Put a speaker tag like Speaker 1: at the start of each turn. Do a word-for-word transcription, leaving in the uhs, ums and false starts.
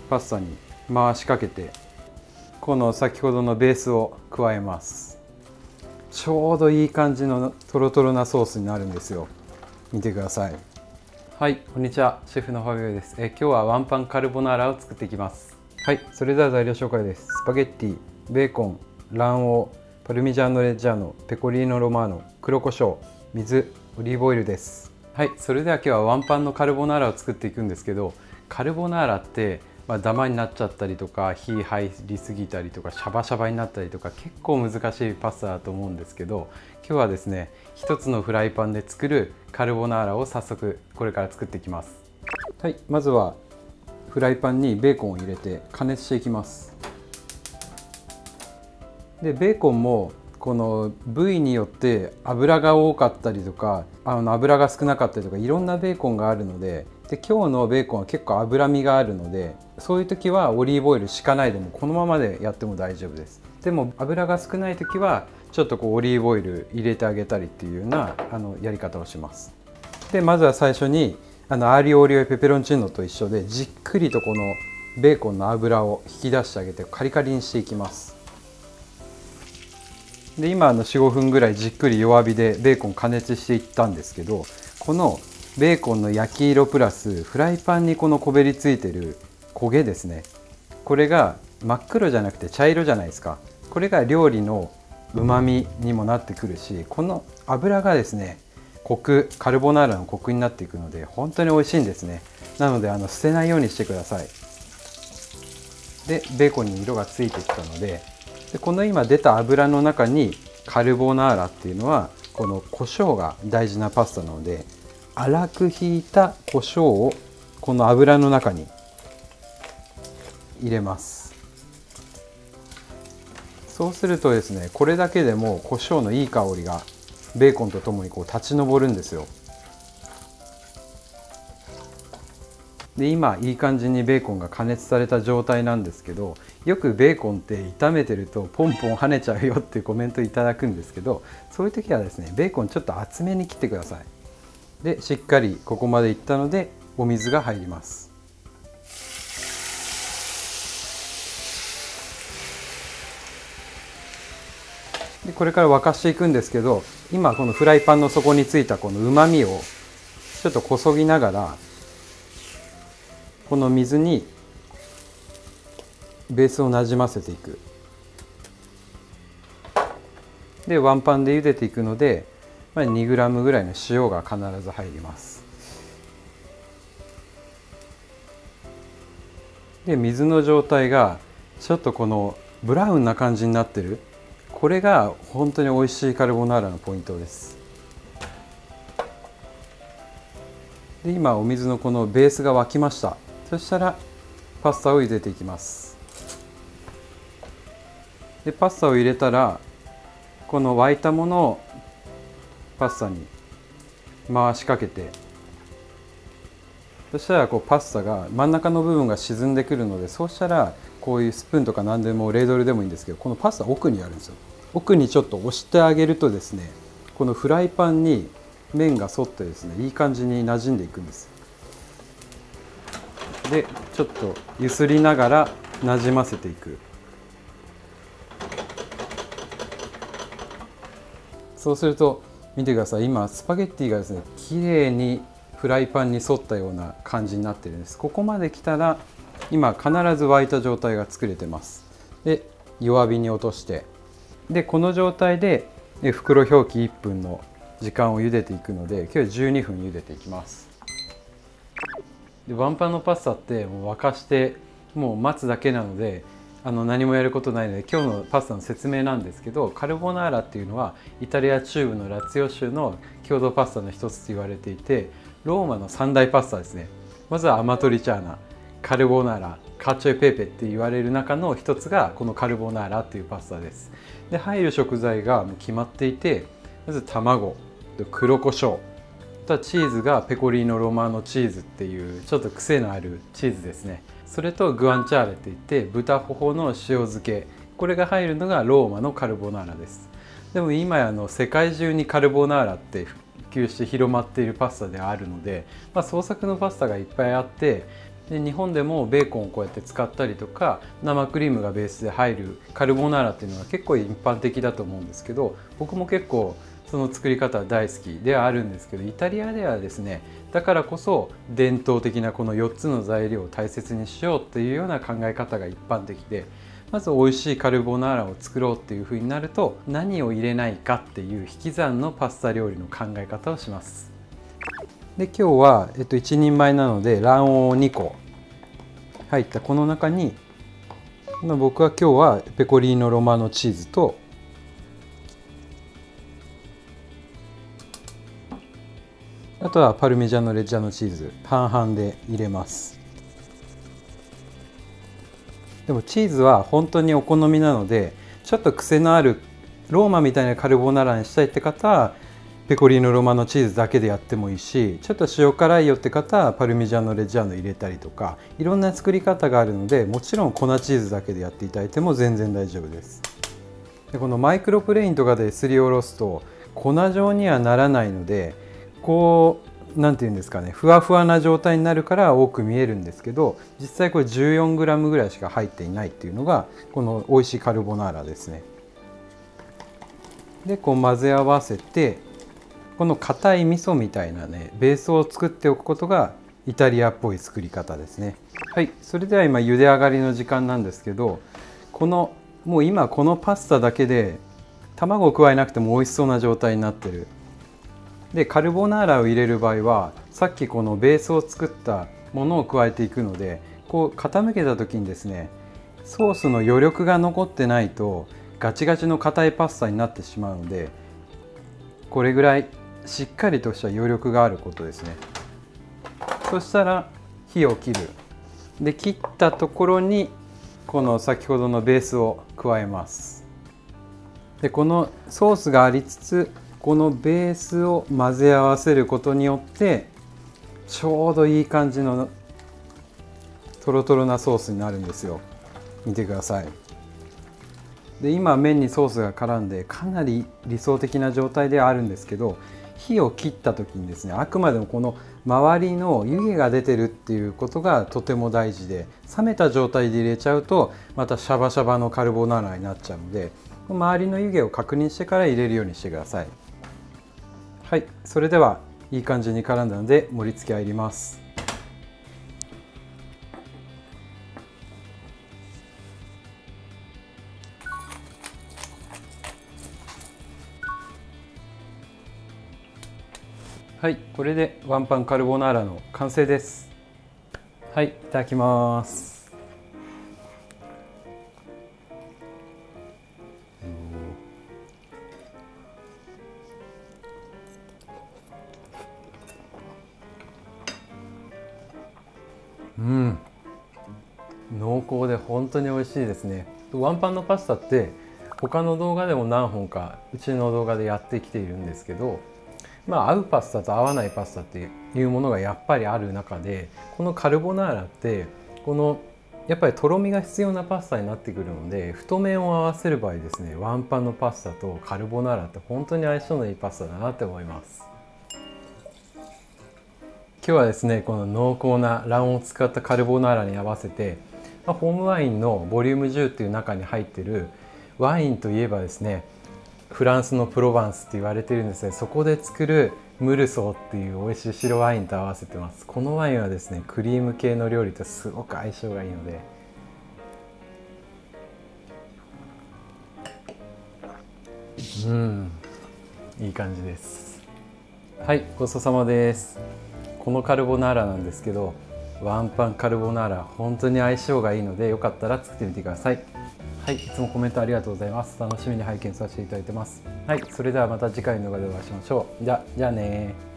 Speaker 1: パスタに回しかけて、この先ほどのベースを加えます。ちょうどいい感じのトロトロなソースになるんですよ。見てください。はい、こんにちは、シェフのファビオです。え今日はワンパンカルボナーラを作っていきます。はい、それでは材料紹介です。スパゲッティ、ベーコン、卵黄、パルミジャーノレッジャーノ、ペコリーノロマーノ、黒胡椒、水、オリーブオイルです。はい、それでは今日はワンパンのカルボナーラを作っていくんですけど、カルボナーラって、まあ、ダマになっちゃったりとか、火入りすぎたりとか、シャバシャバになったりとか、結構難しいパスタだと思うんですけど、今日はですね、一つのフライパンで作るカルボナーラを早速これから作っていきます。はい、まずはフライパンにベーコンを入れて加熱していきます。でベーコンもこの部位によって油が多かったりとか、あの油が少なかったりとか、いろんなベーコンがあるので、で今日のベーコンは結構脂身があるので、そういう時はオリーブオイル敷かないでもこのままでやっても大丈夫です。でも油が少ない時はちょっとこうオリーブオイル入れてあげたりっていうようなあのやり方をします。でまずは最初にあのアーリオオリオペペロンチーノと一緒でじっくりとこのベーコンの脂を引き出してあげてカリカリにしていきます。で今あのよん、ごふんぐらいじっくり弱火でベーコン加熱していったんですけど、このベーコンの焼き色プラスフライパンにこのこべりついてる焦げですね、これが真っ黒じゃなくて茶色じゃないですか。これが料理のうまみにもなってくるし、この油がですねコク、カルボナーラのコクになっていくので本当に美味しいんですね。なのであの捨てないようにしてください。でベーコンに色がついてきたので、でこの今出た油の中にカルボナーラっていうのはこの胡椒が大事なパスタなので、粗くひいた胡椒をこの油の中に入れます。そうするとですね、これだけでも胡椒のいい香りがベーコンとともにこう立ち上るんですよ。で今いい感じにベーコンが加熱された状態なんですけど、よくベーコンって炒めてるとポンポン跳ねちゃうよっていうコメントいただくんですけど、そういう時はですねベーコンちょっと厚めに切ってください。でしっかりここまでいったのでお水が入ります。でこれから沸かしていくんですけど、今このフライパンの底についたこのうまみをちょっとこそぎながら、この水にベースをなじませていく。でワンパンで茹でていくので、にグラムぐらいの塩が必ず入ります。で水の状態がちょっとこのブラウンな感じになってる、これが本当に美味しいカルボナーラのポイントです。で今お水のこのベースが沸きました。そしたらパスタを茹でていきます。でパスタを入れたらこの沸いたものをパスタに回しかけて、そしたらこうパスタが真ん中の部分が沈んでくるので、そうしたらこういうスプーンとか何でもレードルでもいいんですけど、このパスタ奥にあるんですよ。奥にちょっと押してあげるとですね、このフライパンに麺が沿ってですねいい感じに馴染んでいくんです。でちょっと揺すりながらなじませていく。そうすると見てください、今スパゲッティがですね綺麗にフライパンに沿ったような感じになっているんです。ここまで来たら今必ず沸いた状態が作れてます。で弱火に落として、でこの状態で袋表記いっぷんの時間を茹でていくので、今日はじゅうにふん茹でていきます。でワンパンのパスタってもう沸かしてもう待つだけなので、あの何もやることないので今日のパスタの説明なんですけど、カルボナーラっていうのはイタリア中部のラツィオ州の郷土パスタの一つと言われていて、ローマの三大パスタですね。まずはアマトリチャーナ、カルボナーラ、カチョエペーペって言われる中の一つがこのカルボナーラっていうパスタです。で入る食材がもう決まっていて、まず卵、黒胡椒、あとはチーズがペコリーノロマーノチーズっていうちょっと癖のあるチーズですね。それとグアンチャーレっていって豚頬の塩漬け、これが入るのがローマのカルボナーラです。でも今あの世界中にカルボナーラって普及して広まっているパスタではあるので、まあ、創作のパスタがいっぱいあって、 で日本でもベーコンをこうやって使ったりとか生クリームがベースで入るカルボナーラっていうのは結構一般的だと思うんですけど、僕も結構その作り方は大好きではあるんですけど、イタリアではですねだからこそ伝統的なこのよっつの材料を大切にしようっていうような考え方が一般的で、まず美味しいカルボナーラを作ろうっていうふうになると何を入れないかっていう引き算のパスタ料理の考え方をします。で今日は、えっと、いちにんまえなので卵黄にこ入ったこの中に、僕は今日はペコリーノロマノチーズとあとはパルミジャーノレッジャーノチーズ半々で入れます。でもチーズは本当にお好みなので、ちょっと癖のあるローマみたいなカルボナーラにしたいって方はペコリーノロマノチーズだけでやってもいいし、ちょっと塩辛いよって方はパルミジャーノレッジャーノ入れたりとか、いろんな作り方があるので、もちろん粉チーズだけでやっていただいても全然大丈夫です。でこのマイクロプレーンとかですりおろすと粉状にはならないので、こうなんていうんですかね、ふわふわな状態になるから多く見えるんですけど、実際これ じゅうよんグラム ぐらいしか入っていないっていうのがこの美味しいカルボナーラですね。でこう混ぜ合わせて、この硬い味噌みたいなねベースを作っておくことがイタリアっぽい作り方ですね。はい、それでは今茹で上がりの時間なんですけど、このもう今このパスタだけで卵を加えなくても美味しそうな状態になってる。でカルボナーラを入れる場合はさっきこのベースを作ったものを加えていくので、こう傾けた時にですねソースの余力が残ってないとガチガチの硬いパスタになってしまうので、これぐらいしっかりとした余力があることですね。そしたら火を切る。で切ったところにこの先ほどのベースを加えます。でこのソースがありつつこのベースを混ぜ合わせることによってちょうどいい感じのトロトロなソースになるんですよ。見てください。で今麺にソースが絡んでかなり理想的な状態ではあるんですけど、火を切った時にですねあくまでもこの周りの湯気が出てるっていうことがとても大事で、冷めた状態で入れちゃうとまたシャバシャバのカルボナーラになっちゃうので、周りの湯気を確認してから入れるようにしてください。はい、それではいい感じに絡んだので盛り付け入ります。はい、これでワンパンカルボナーラの完成です。はい、いただきます。うん、濃厚で本当に美味しいですね。ワンパンのパスタって他の動画でも何本かうちの動画でやってきているんですけど、まあ合うパスタと合わないパスタっていうものがやっぱりある中で、このカルボナーラってこのやっぱりとろみが必要なパスタになってくるので、太麺を合わせる場合ですね、ワンパンのパスタとカルボナーラって本当に相性のいいパスタだなって思います。今日はですねこの濃厚な卵黄を使ったカルボナーラに合わせて、まあ、ホームワインのボリュームじゅうっていう中に入ってるワインといえばですねフランスのプロバンスって言われてるんですね。そこで作るムルソーっていう美味しい白ワインと合わせてます。このワインはですねクリーム系の料理とすごく相性がいいので、うんいい感じです。はい、ごちそうさまです。このカルボナーラなんですけど、ワンパンカルボナーラ本当に相性がいいのでよかったら作ってみてください。はい、いつもコメントありがとうございます。楽しみに拝見させていただいてます。はい、それではまた次回の動画でお会いしましょう。じゃ、じゃあねー。